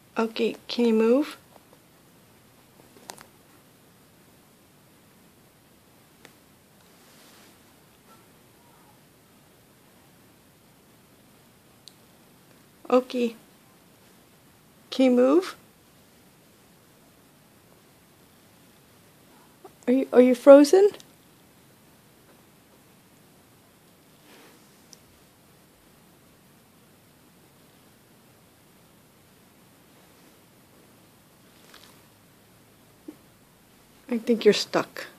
Okay, can you move? Okay. Can you move? Are you frozen? I think you're stuck.